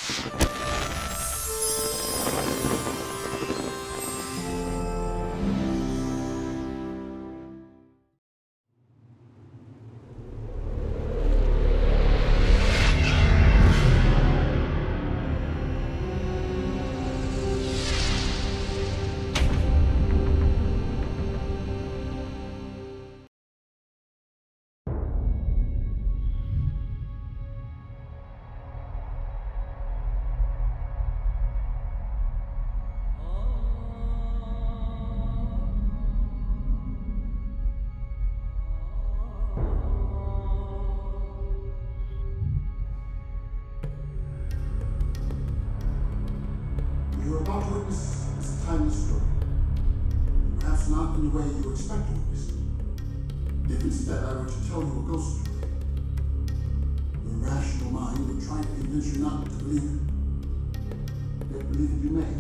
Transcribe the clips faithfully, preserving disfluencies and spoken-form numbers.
You're about to witness this timeless story. Perhaps not in the way you expect to witness it. If instead I were to tell you a ghost story, your rational mind would try to convince you not to believe it. Yet believe it you may.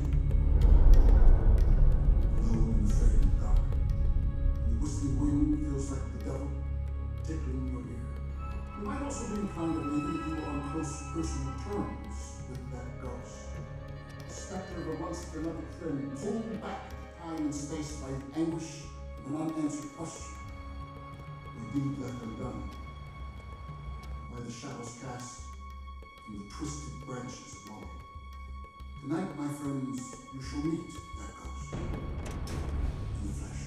Alone and afraid in the dark, and the whistling wind feels like the devil tickling your ear. You might also be inclined to believe that you are on close personal terms with that ghost. Spectre of a once beloved friend, pulled back to time and space by anguish of an unanswered question, a deed left undone, by the shadows cast from the twisted branches of longing. Tonight, my friends, you shall meet that ghost in the flesh.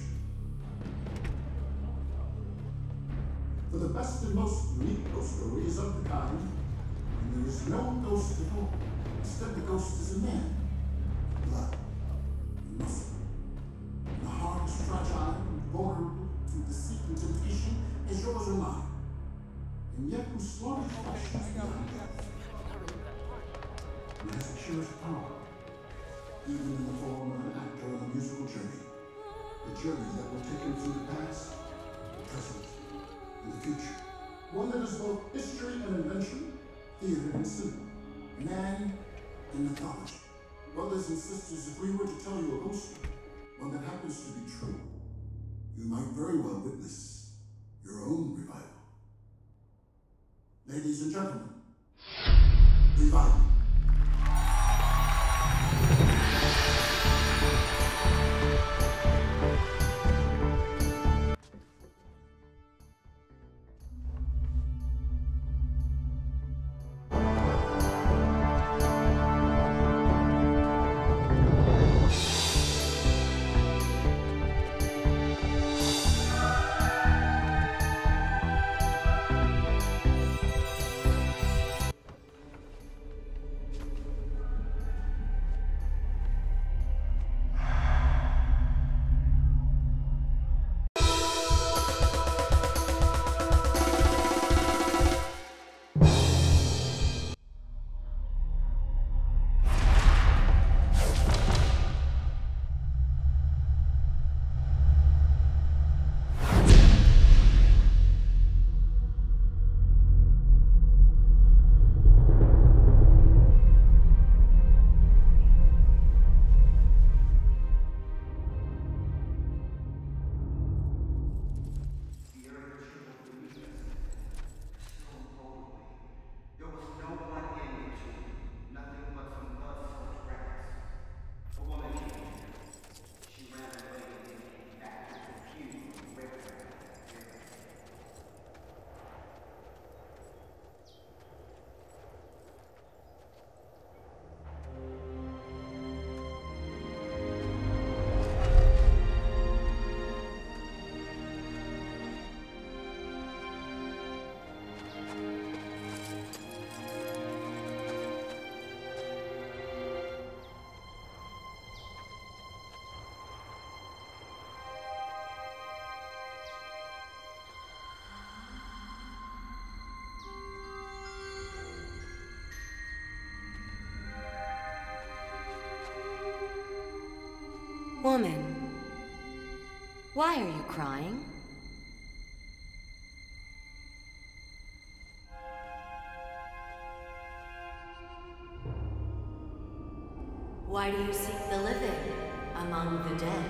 For the best and most unique ghost story is of the kind, and there is no ghost at all. Instead, the ghost is a man. Blood and muscle. And the heart is fragile and vulnerable to deceit and temptation as yours or mine. And yet whose slaughtered flesh is beyond death. And has a curious power, even in the form of an actor on a musical journey. The journey that will take him through the past, the present, and the future. One that is both history and invention, theater and cinema, man and mythology. Brothers and sisters, if we were to tell you a ghost story, one that happens to be true, you might very well witness your own revival. Ladies and gentlemen, revival. Woman, why are you crying? Why do you seek the living among the dead?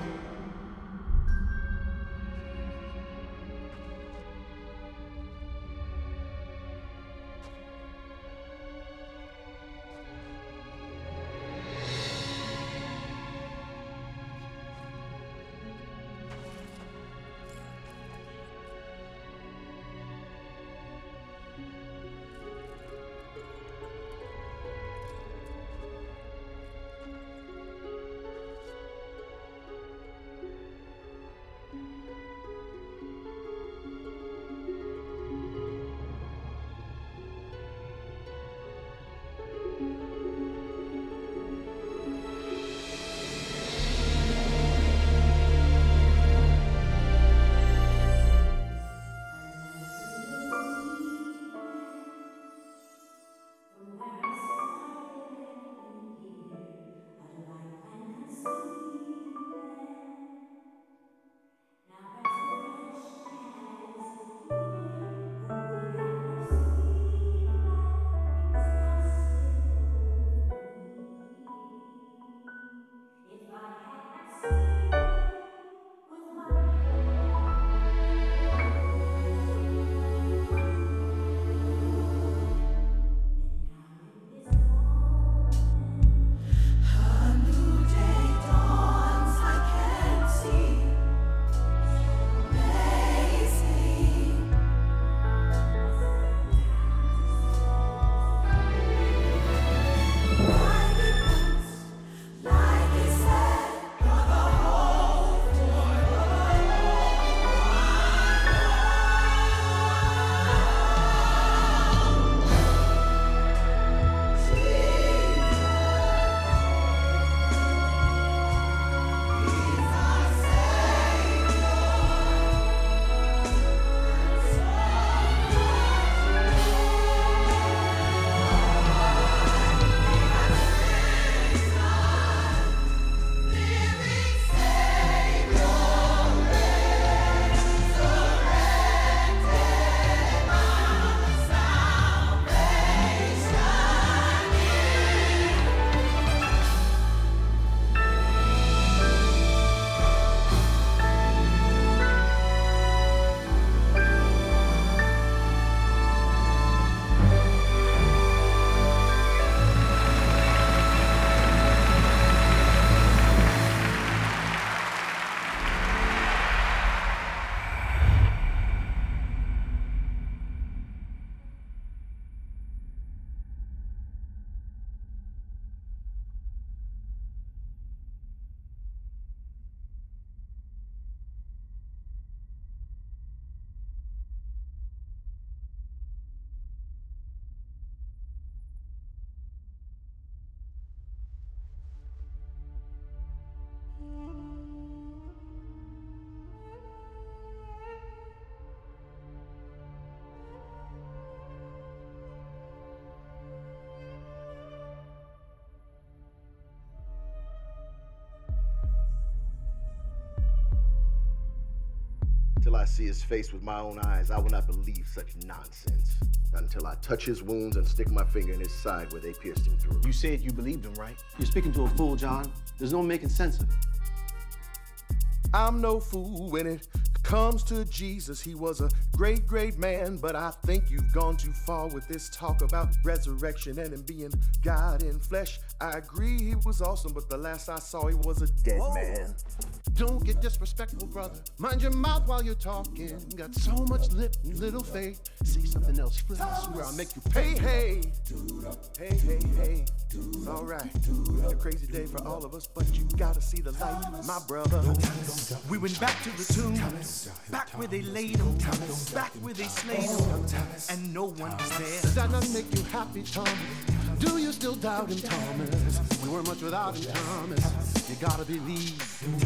I see his face with my own eyes, I will not believe such nonsense. Not until I touch his wounds and stick my finger in his side where they pierced him through. You said you believed him, right? You're speaking to a fool, John. There's no making sense of it. I'm no fool when it comes to Jesus. He was a great, great man, but I think you've gone too far with this talk about resurrection and him being God in flesh. I agree he was awesome, but the last I saw he was a dead Whoa. man. Don't get disrespectful, brother. Mind your mouth while you're talking. Got so much lip and little faith. Say something else, flip. I swear I'll make you pay. Hey, hey, hey, hey. It's all right. It's a crazy day for all of us, but you gotta see the light, my brother. We went back to the tomb, back where they laid him, back where they slayed him, and no one was there. Does that not make you happy, Thomas? Do you still doubt him, Thomas? We weren't much without him, Thomas. You gotta believe.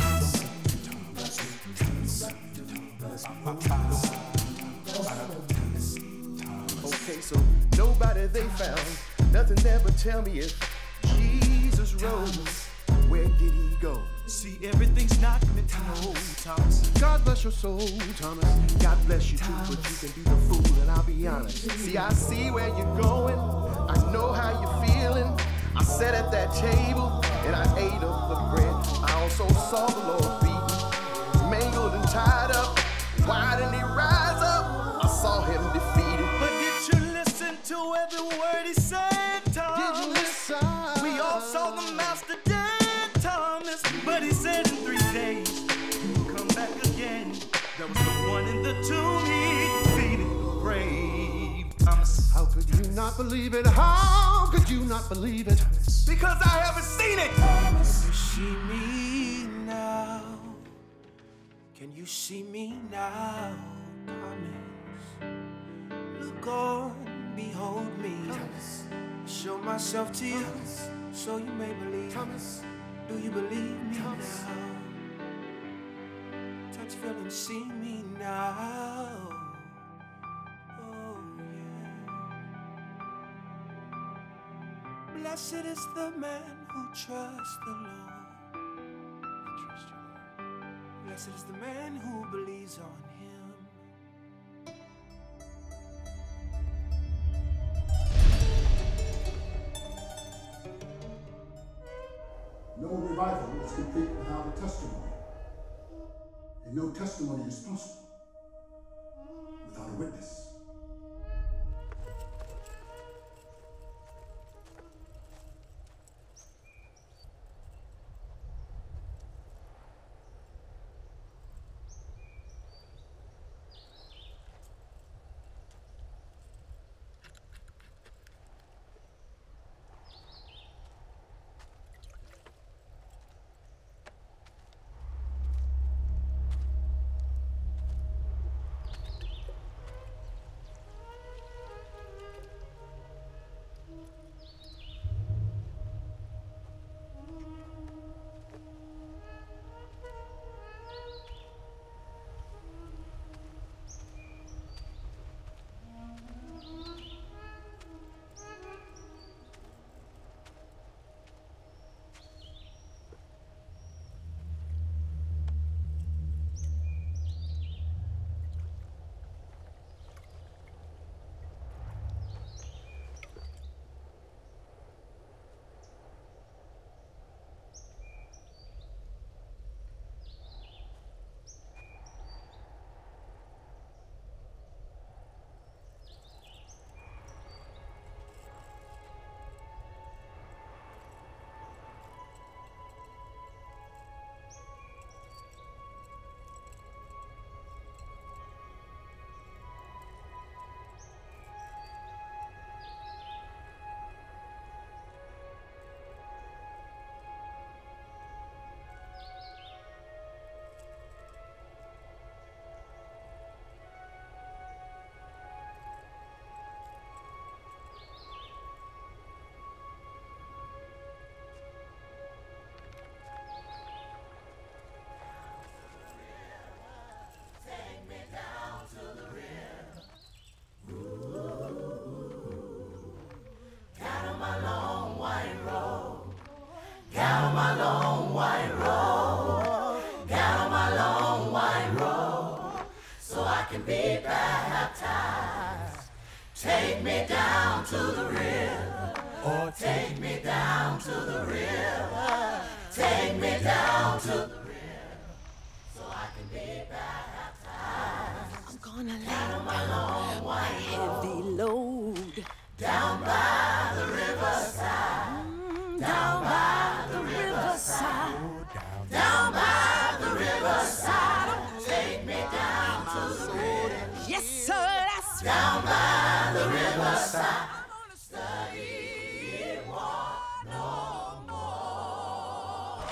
Okay, so nobody they found, nothing there but tell me if Jesus rose, where did he go? See, everything's not meant to hold, Thomas. God bless your soul, Thomas. God bless you too, but you can be the fool, and I'll be honest. See, I see where you're going. I know how you're feeling. I sat at that table, and I ate of the bread. I also saw the Lord beaten, mangled and tied up. Why didn't he rise up? I saw him defeated. But did you listen to every word he said, Thomas? Did you listen? We all saw the master dead, Thomas. But he said in three days, he'll come back again. That was the one in the tomb, he defeated the grave, Thomas. How could you not believe it? How could you not believe it? Because I haven't seen it. Can you see me now? Can you see me now, Thomas? Look on, behold me. Thomas. Show myself to you, Thomas. So you may believe. Thomas. Do you believe me Thomas. now? Touch, feel, and see me now. Oh, yeah. Blessed is the man who trusts the Lord. I trust you, Lord. Blessed is the man who believes on him. No revival is complete without a testimony. And no testimony is possible without a witness. to the river. Or take me down to the river. Take me down to the river. So I can be baptized. I'm gonna lay my long white heavy load down by the riverside. mm, down by the riverside. Down by the riverside. Take me down to the river. Yes, sir, that's down by the riverside. I'm gonna study war no more.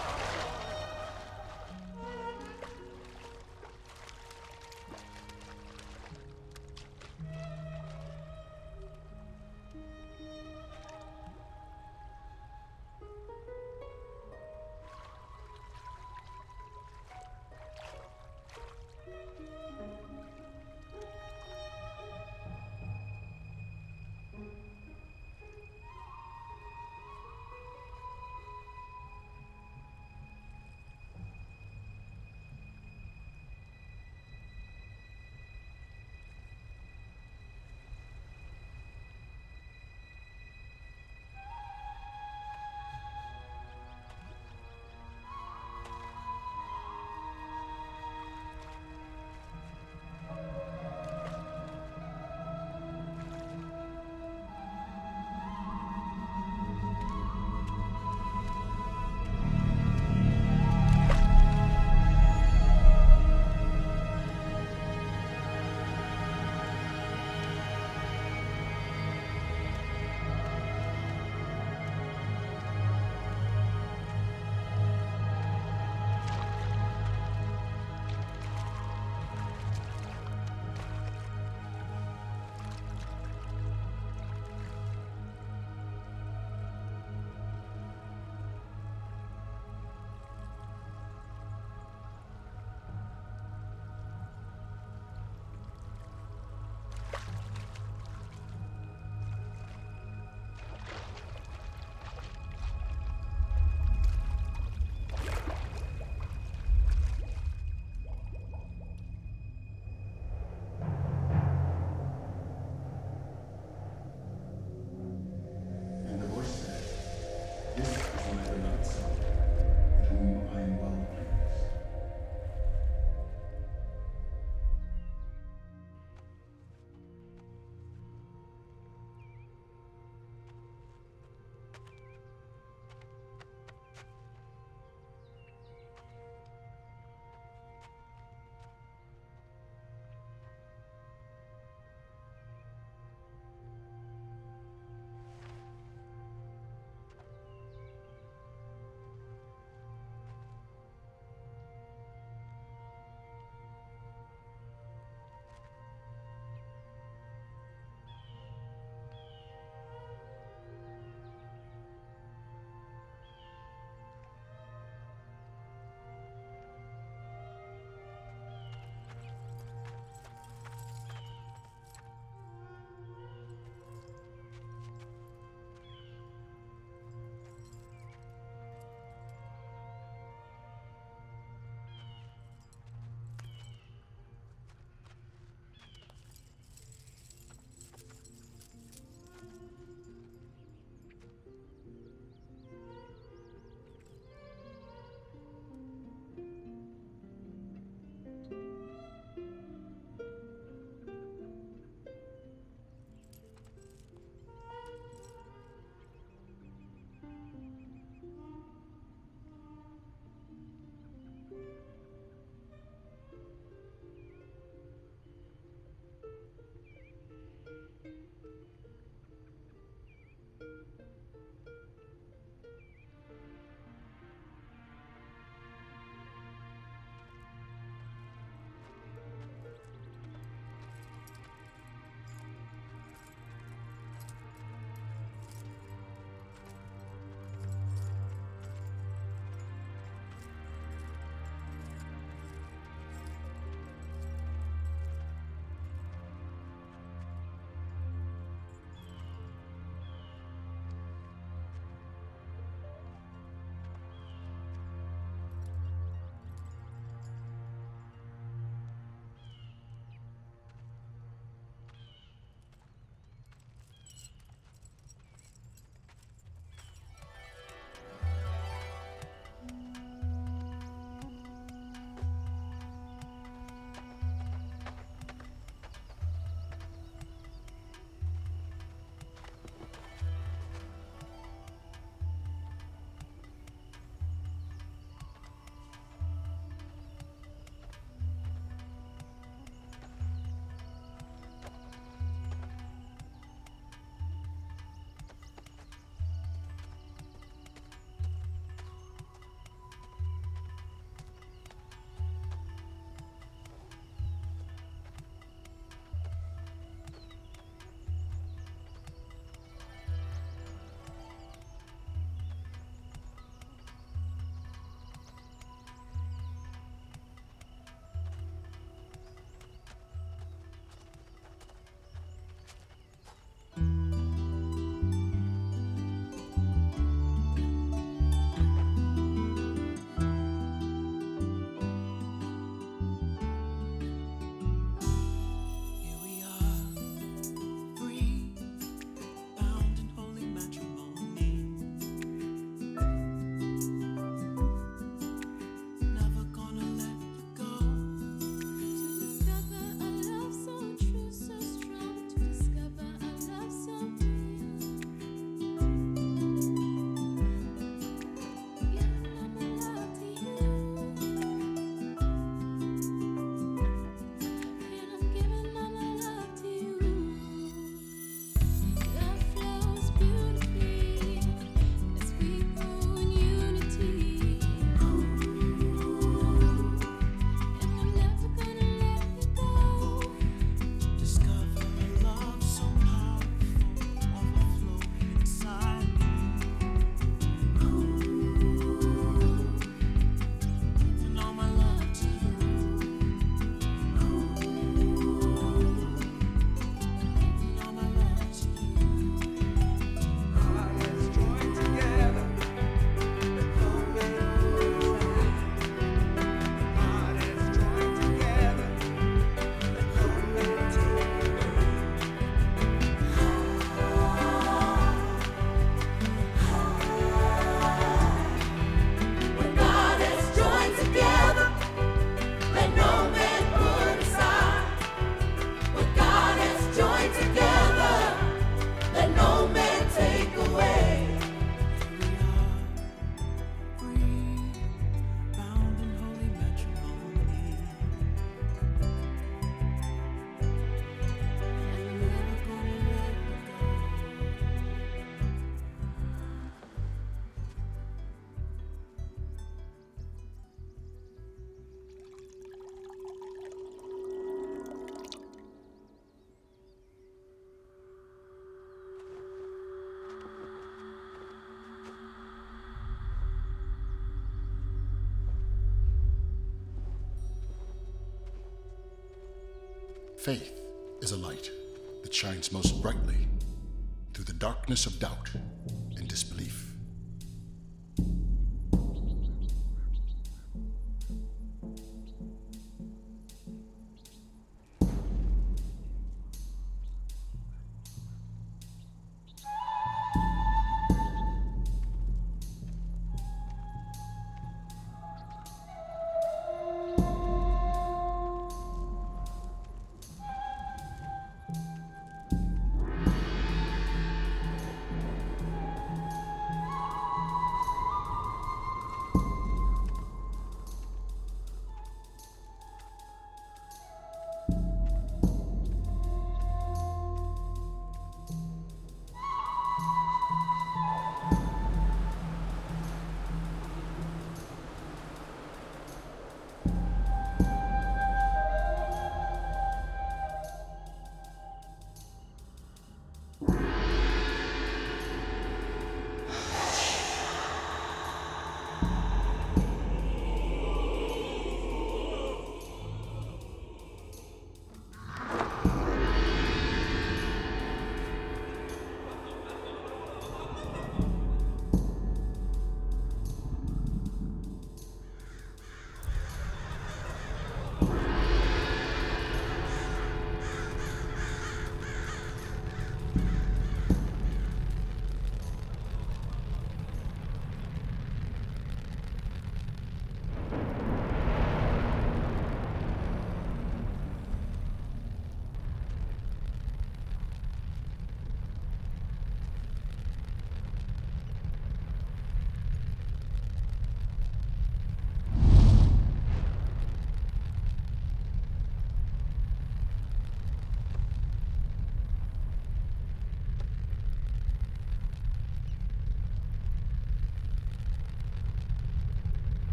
Faith is a light that shines most brightly through the darkness of doubt and disbelief.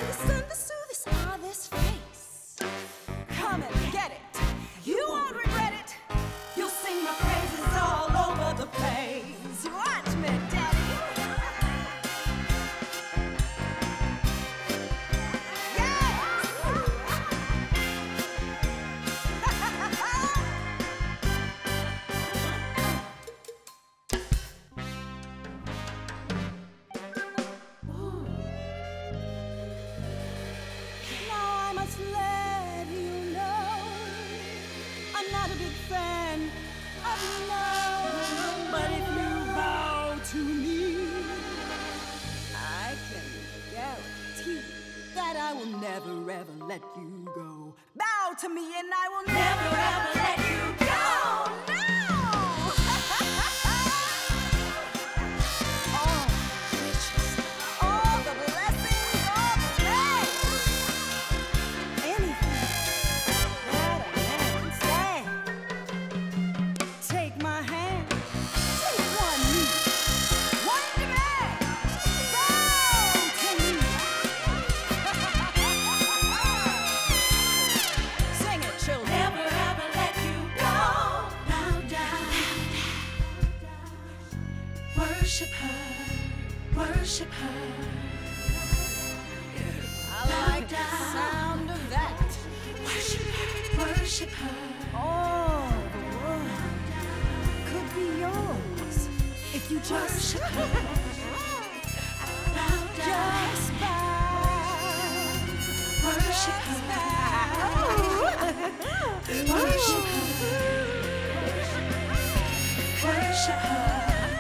this and this, ooh, this, ah, this face. Come and get it. You won't regret it. You'll sing my praises all over the place. Watch me, Daddy. Let you know I'm not a big fan of you now, but if you bow to me, I can guarantee that I will never ever let you go. Bow to me and I will never ever let you go. No! All the riches, all the blessings, all the grace. Take my hand, take one knee, one demand, bow to me. Sing it, children. Never ever let you go. Bow down, worship her, worship her. I like the sound of that. Worship her, worship her. Oh. Could be yours if you just bow down, just bow, worship her, worship her, worship her.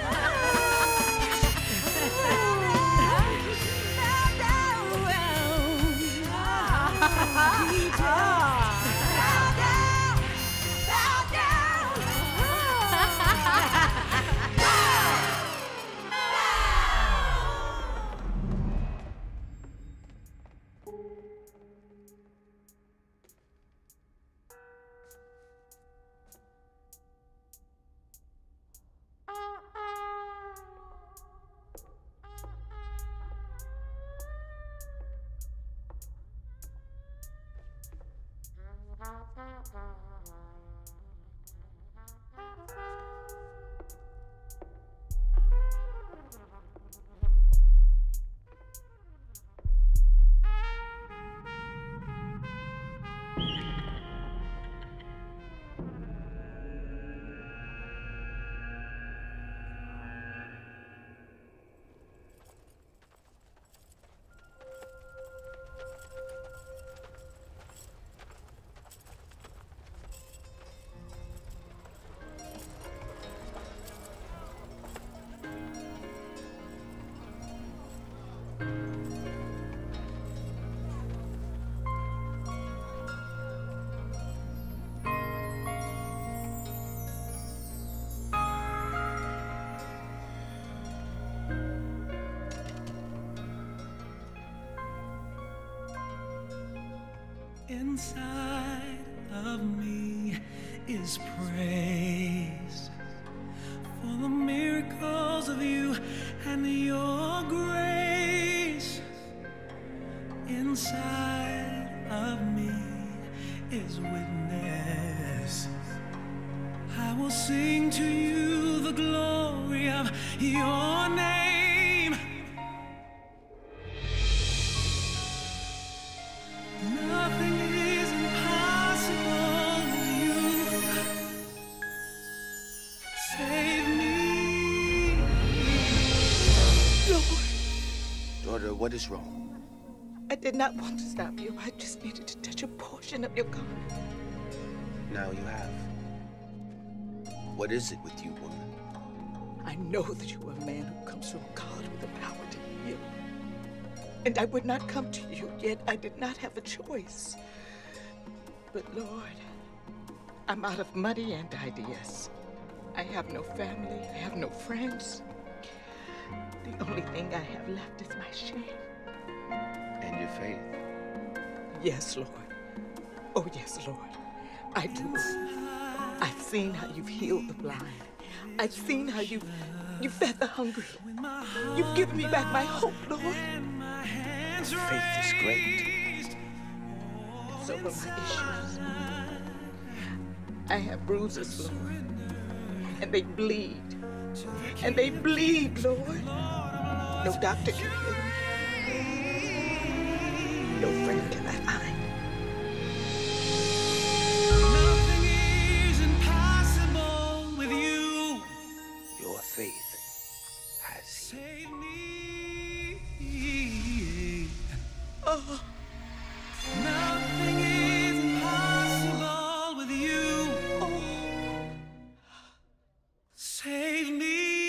Inside of me is praise for the miracles of you and your grace. Inside of me is witness. I will sing to you the glory of your name. Nothing is impossible with you. Save me, Lord. Daughter, what is wrong? I did not want to stop you. I just needed to touch a portion of your garment. Now you have. What is it with you, woman? I know that you are a man who comes from God with the power to heal. And I would not come to you, yet I did not have a choice. But Lord, I'm out of money and ideas. I have no family, I have no friends. The only thing I have left is my shame. And your faith. Yes, Lord. Oh, yes, Lord. I do. I've seen how you've healed the blind. I've seen how you've, you fed the hungry. You've given me back my hope, Lord. faith is great. So are my issues. I have bruises, Lord, and they bleed. And they bleed, Lord. No doctor can heal me. No friend can I find. Nothing is impossible with you. Your faith has Save me. Oh. Nothing is impossible with you. Oh. Save me.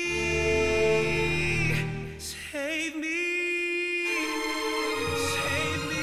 Save me. Save me.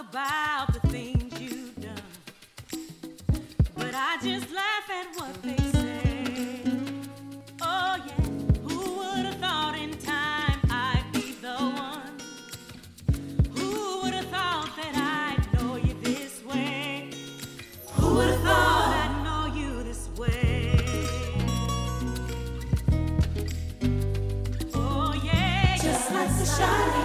about the things you've done, but I just laugh at what they say. Oh yeah, who would have thought in time I'd be the one? Who would have thought that I'd know you this way? Who would have thought I'd know you this way? Oh yeah, just like the shining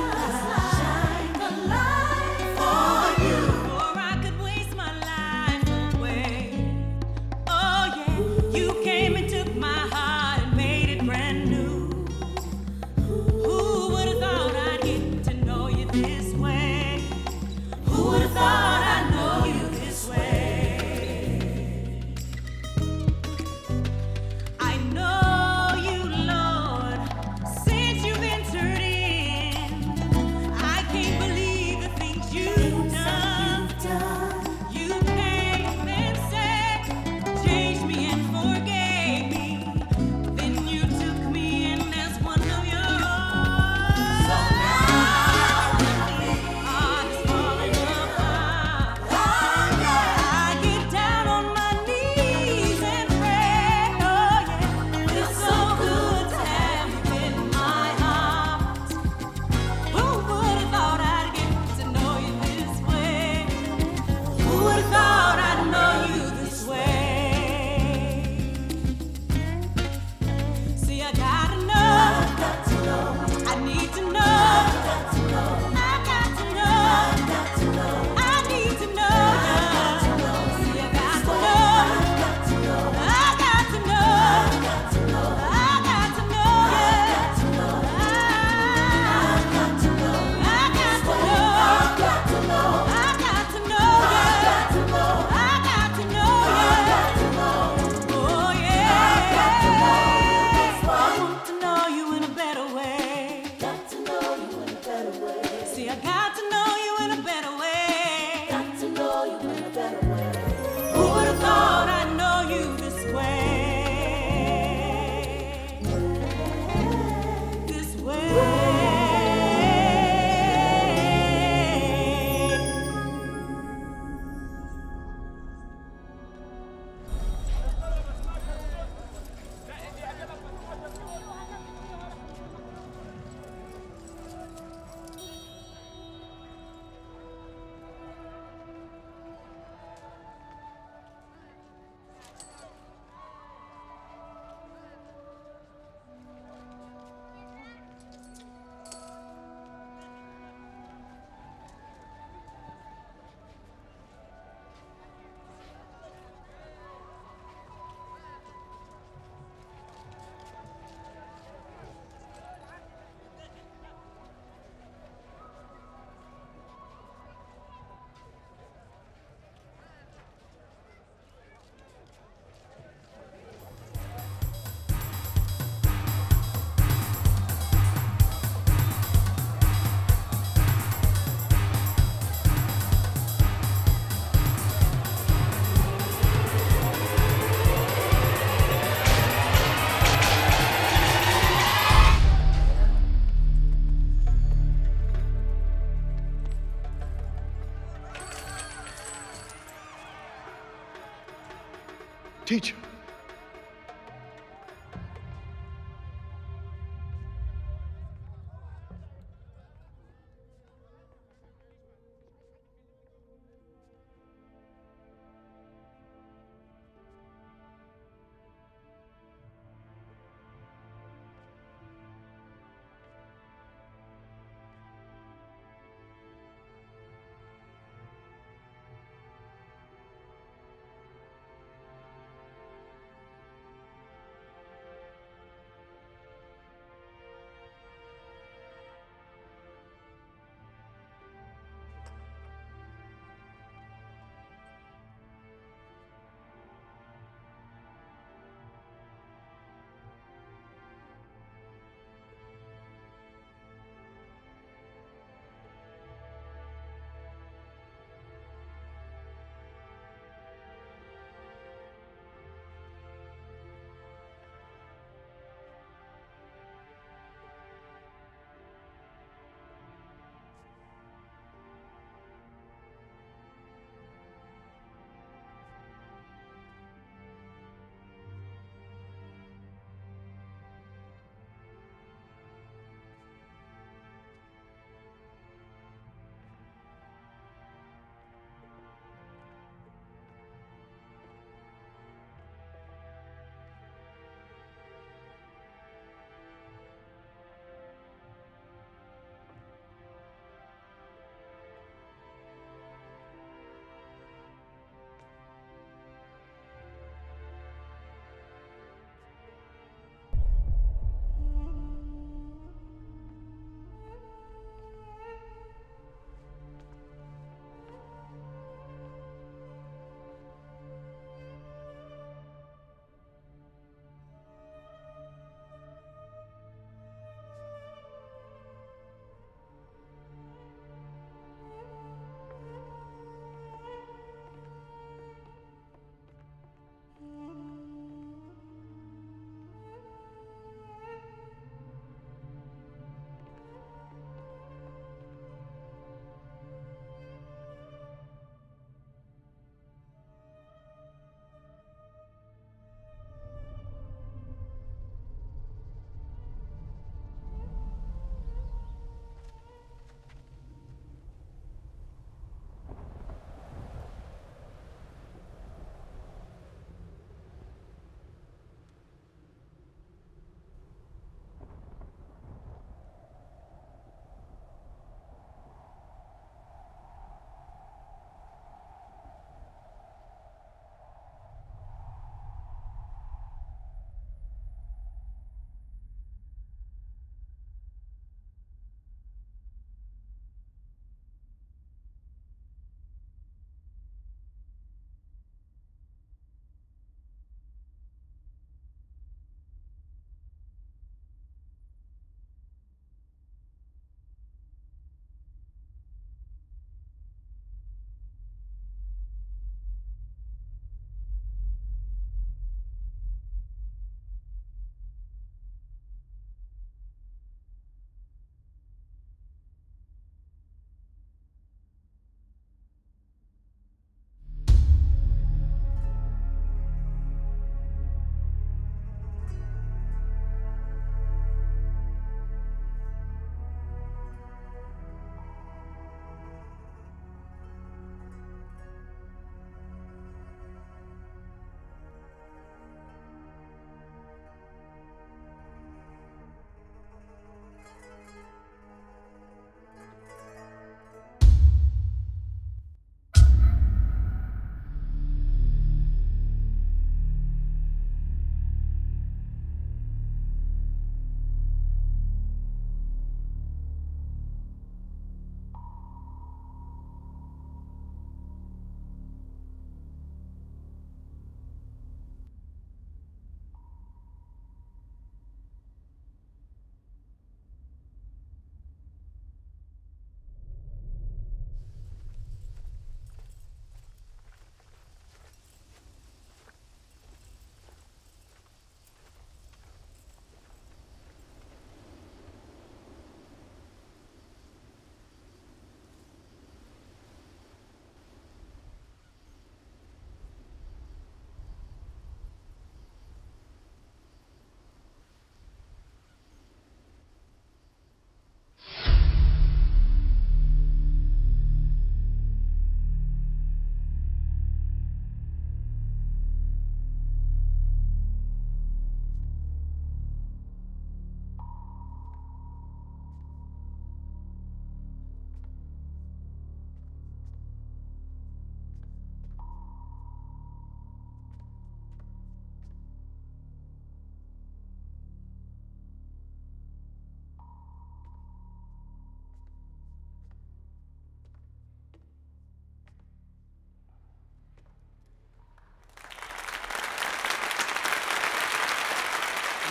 Teacher.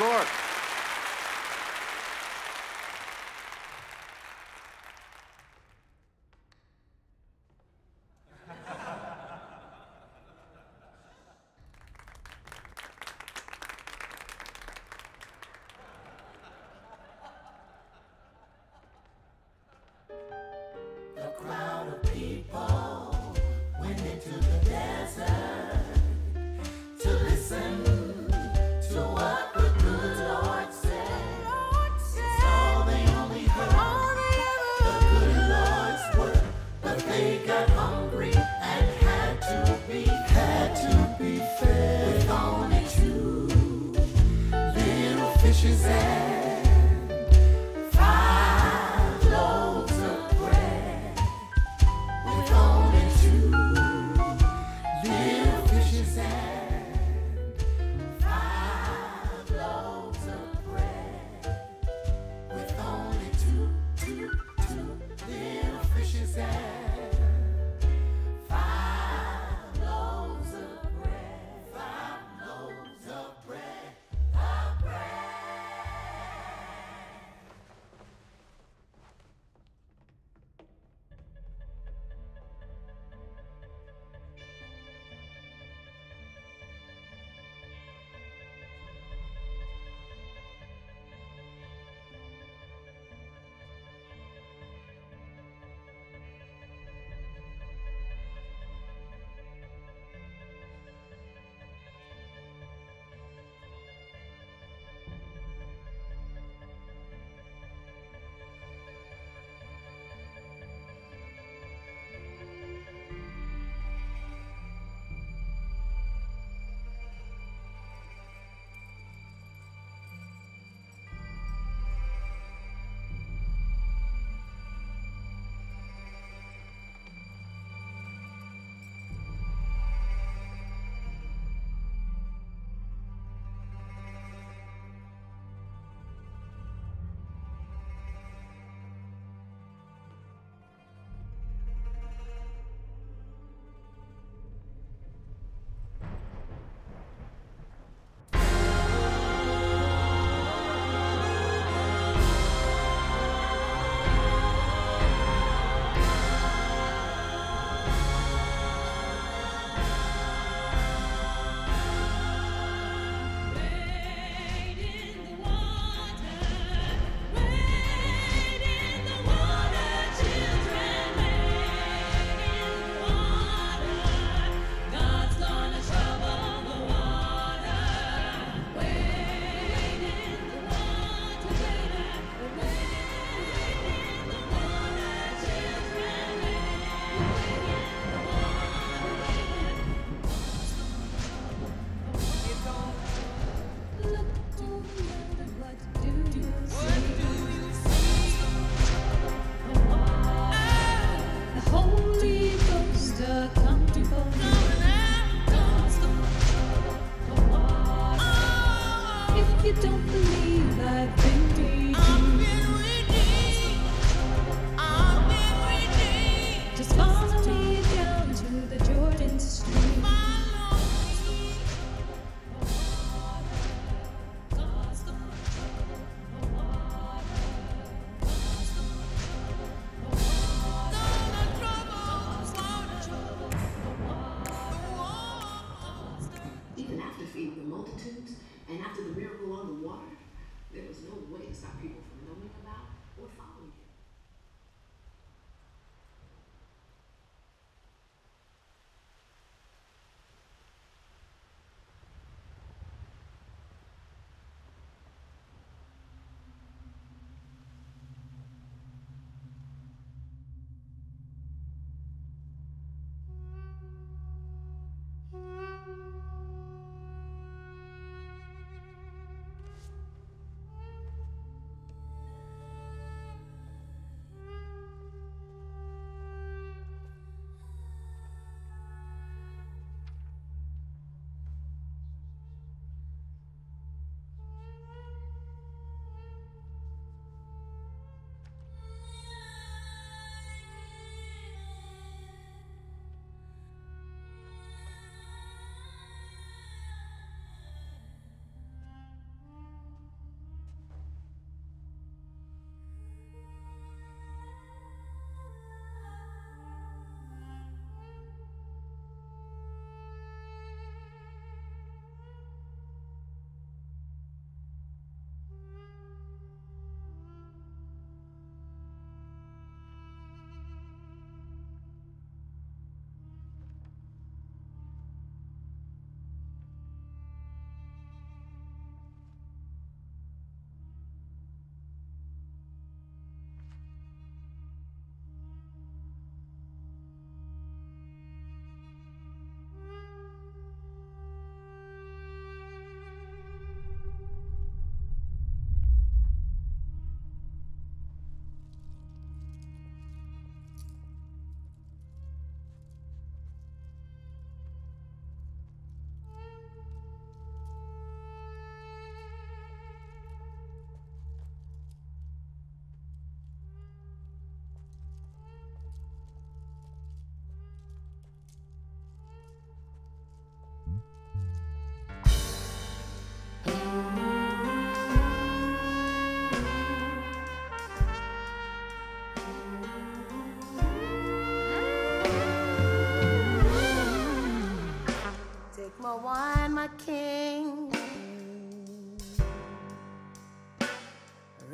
floor. The crowd of people went into the desert to listen to what the good Lord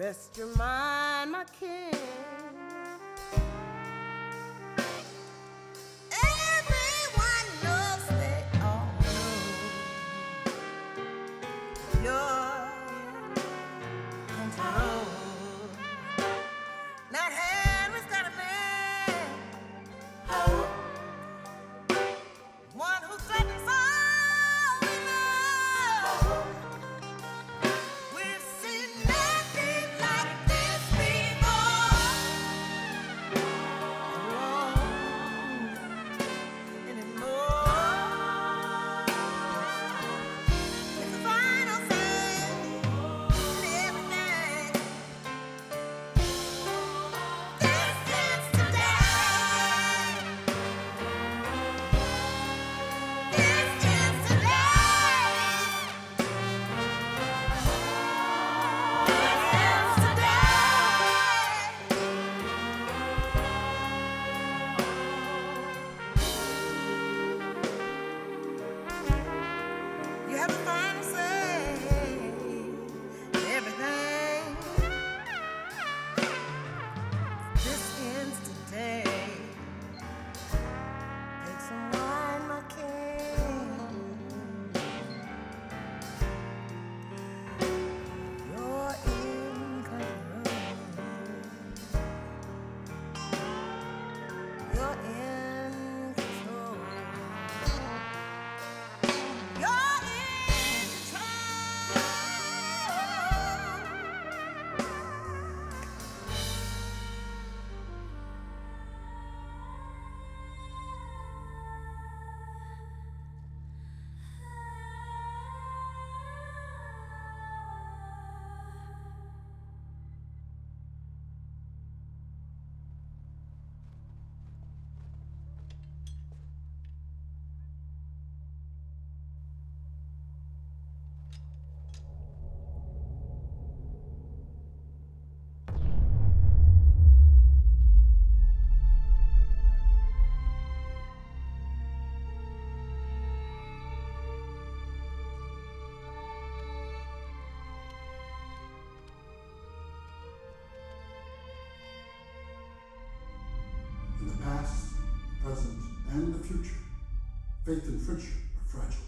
Rest your mind, my king. Everyone knows they all know you're in control. Now Henry's got a man, one who's threatened all we know. We've seen nothing like this before. Anymore. It's the final say in everything. This is today. This is today. This is today. You have the final say in everything. This ends today. Take some wine, my king. You're in control. You're in control. You're in control. In the past, present, and the future, faith and friendship are fragile.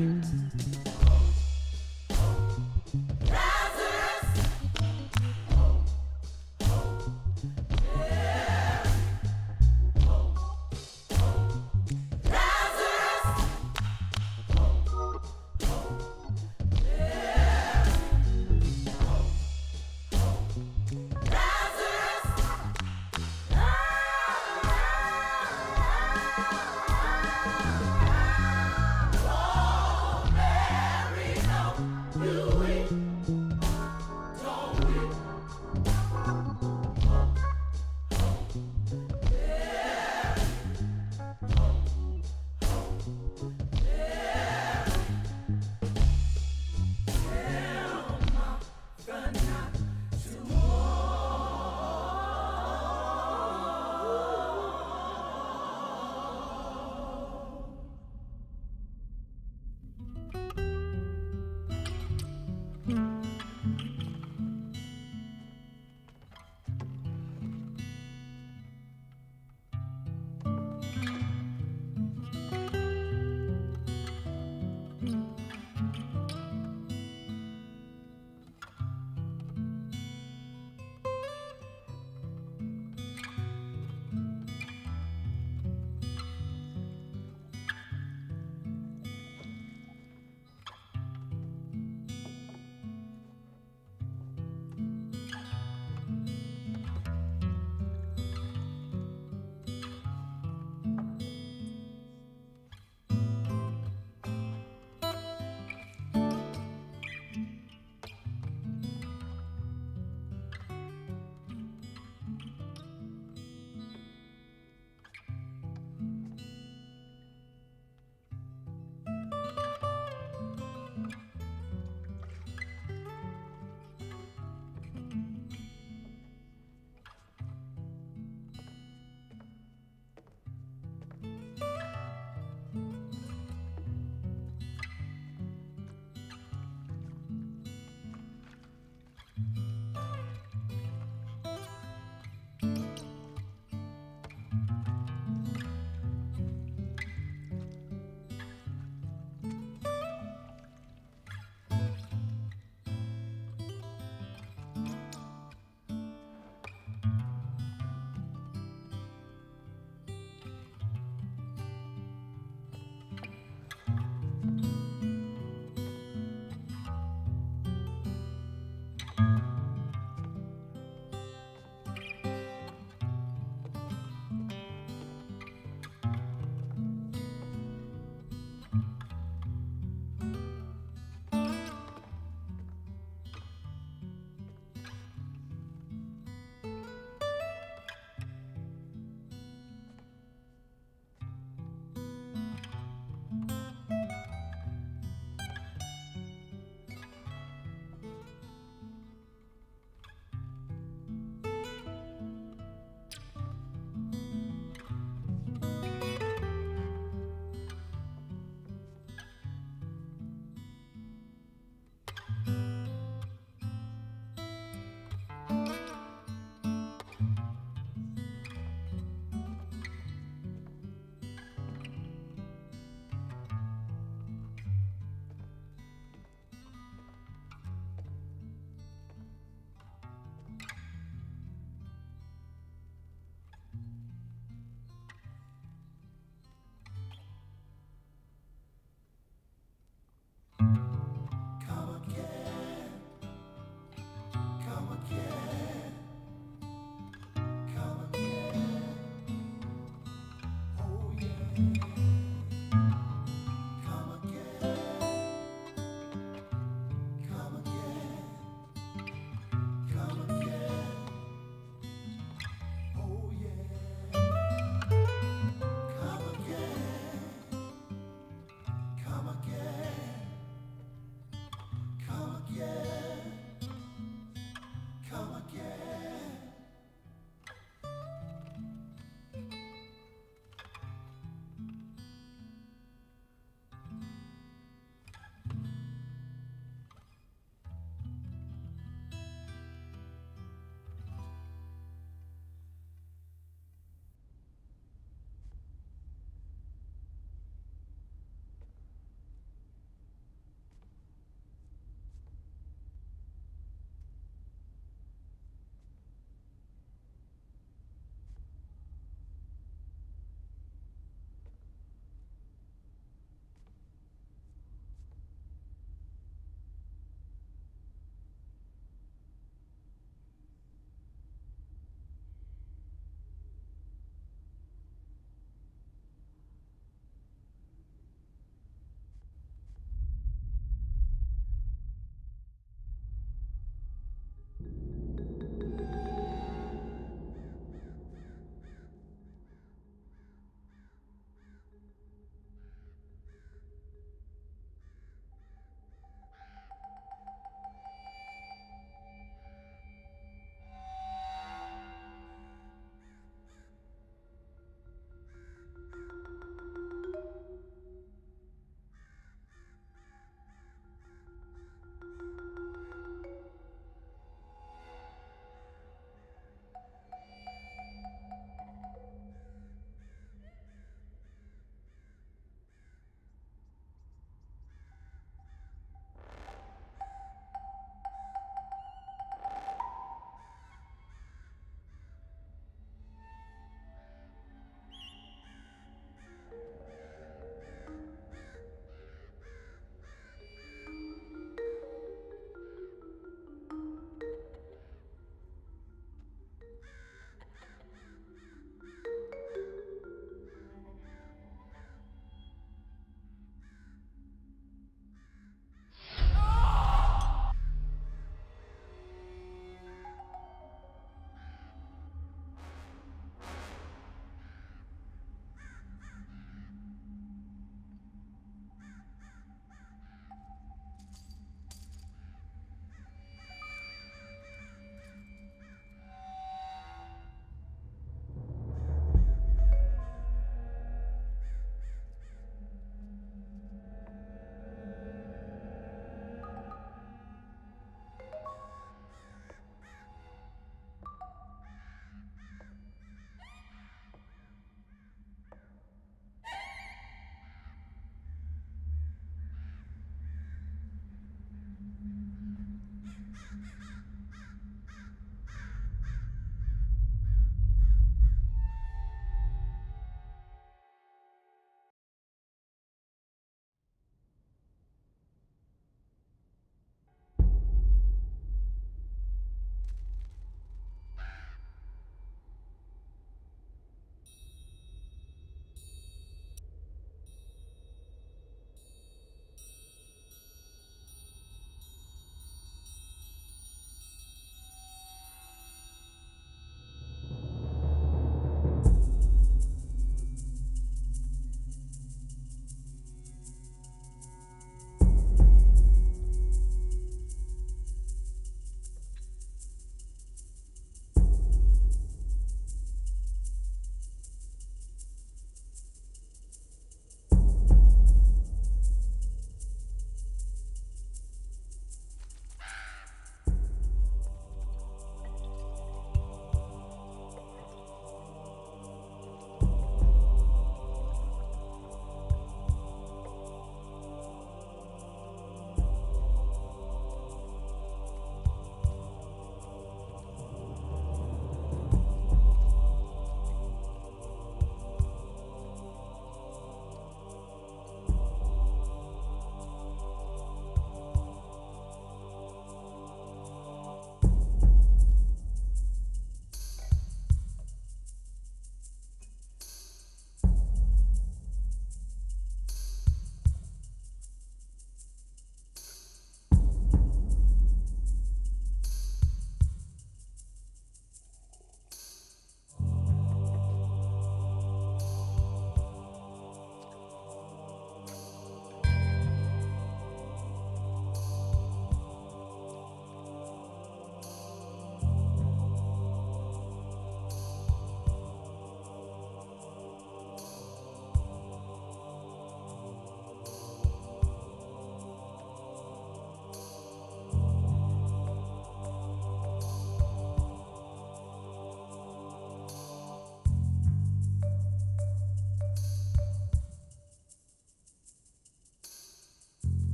Oh!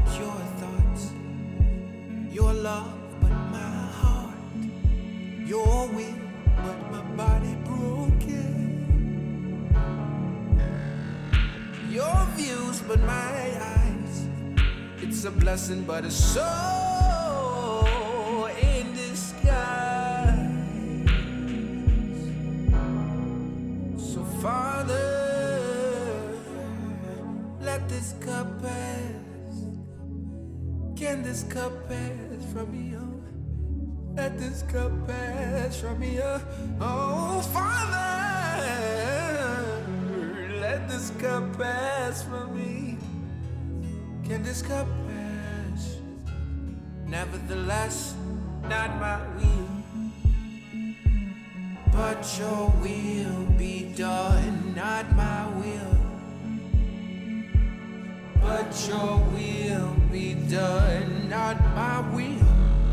but your thoughts, your love, but my heart, your will, but my body broken. Your views, but my eyes. It's a blessing, but a soul in disguise. So, Father, let this cup pass. Can this cup pass from me? Oh, let this cup pass from me. Oh, oh Father, let this cup pass from me. Can this cup pass? Nevertheless, not my will, but your will be done, not my will. But your will be done, not my will.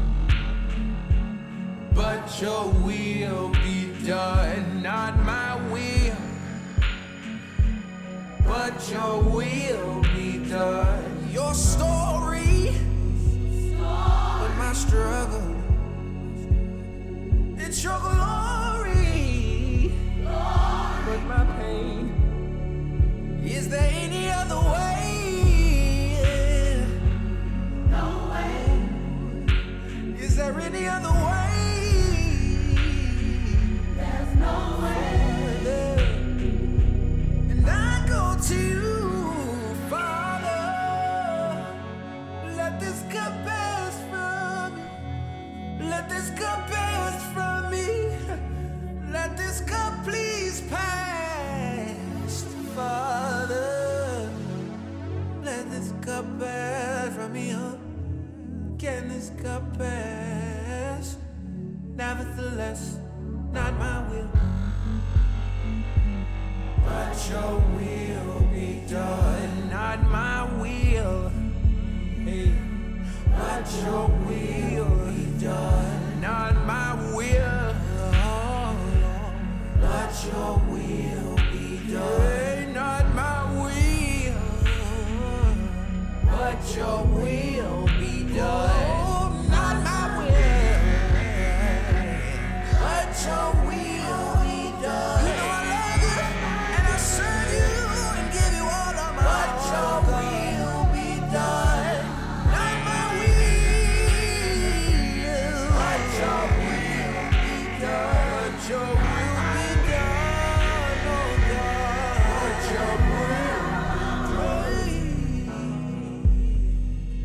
But your will be done, not my will. But your will be done. Your story, but my struggle. It's your glory, but my pain. Is there any other way? No way. Is there any other way? There's no way. And I go to Father, let this cup pass from me. Let this cup pass from me. Let this cup please pass, Father. Let this cup pass from me. Oh, can this cup pass? Nevertheless, not my will, but your will be done, not my will. Hey, but your will be done, not my will. Oh, but your will be done, hey, not my will. But your will be done, not my will. But your will be done. You know I love you, and I serve you, and give you all of my heart. But your will be done, not my will. But your will be done. But your will be done, oh God. But your will be done.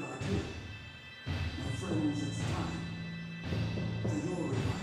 I do. My friends, it's time for your revival.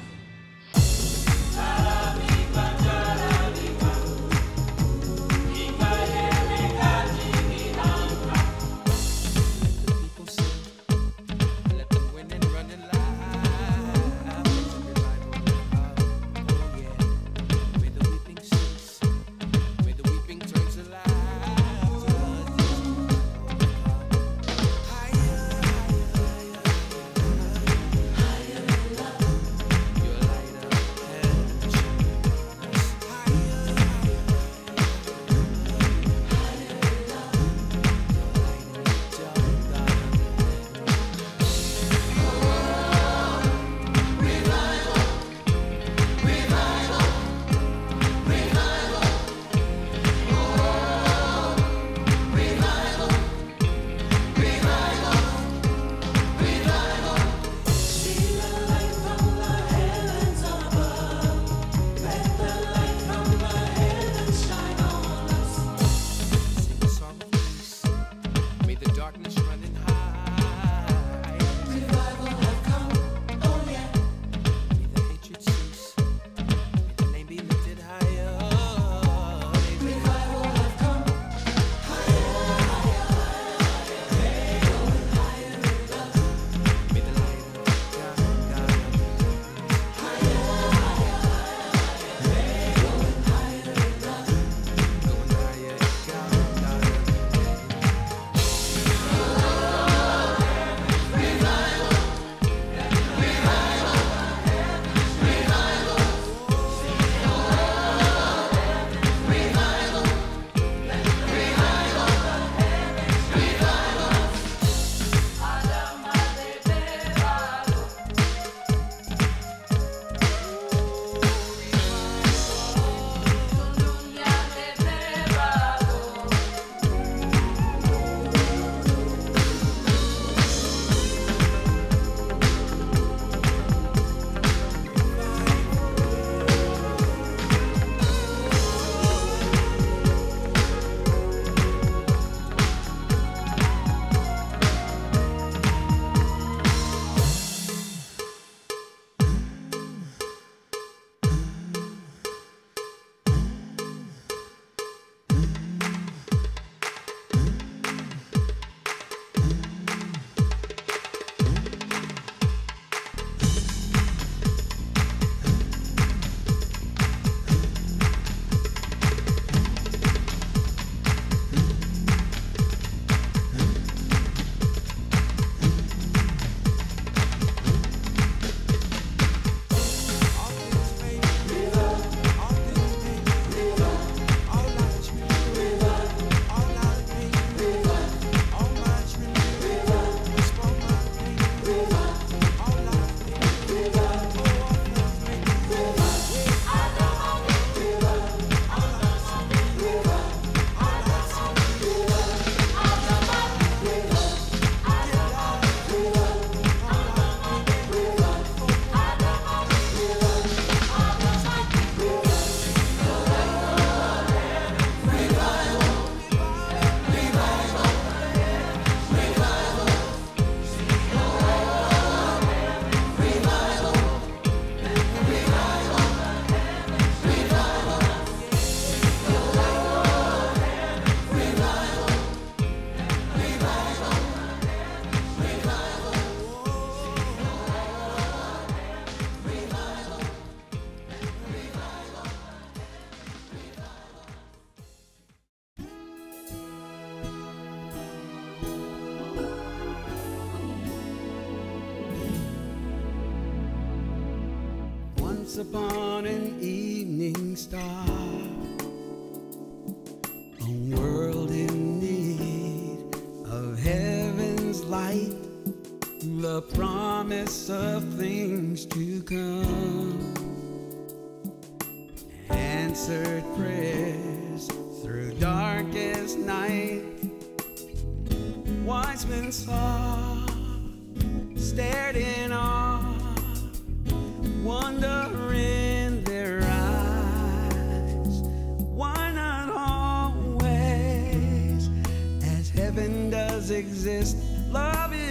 Once upon an evening star, a world in need of heaven's light, the promise of things to come, answered prayers through darkest night. Wise men saw, stared in awe, wonder in their eyes. Why not always, as heaven does exist, love is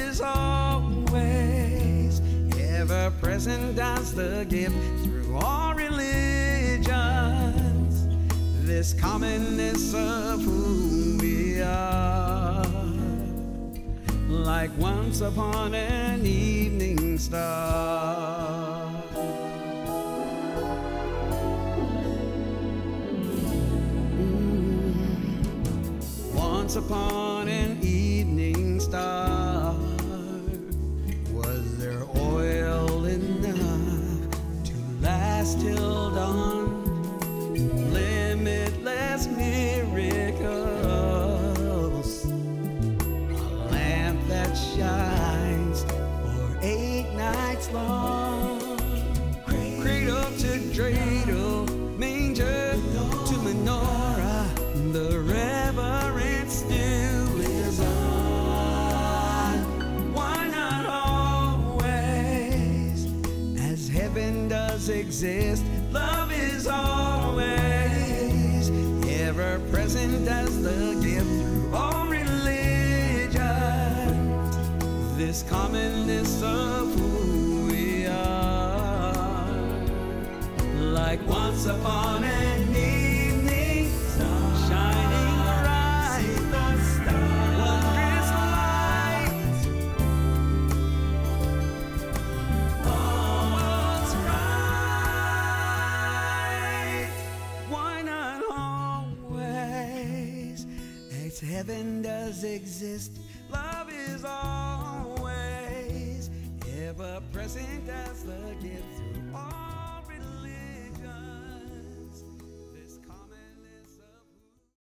ever present as the gift through all religions, this commonness of who we are, like once upon an evening star. Mm. Once upon an evening star, was there oil enough to last till dawn? Limitless miracles, a lamp that shines for eight nights long, cradle to dreidel, manger to menorah, the reverence still lives on. Why not always, as heaven does exist, love is always ever present as the gift through all religion, this commonness of who we are, like once upon an evening star, shining bright, wondrous light. All was right. Why not always, as heaven does exist, love is always ever present as the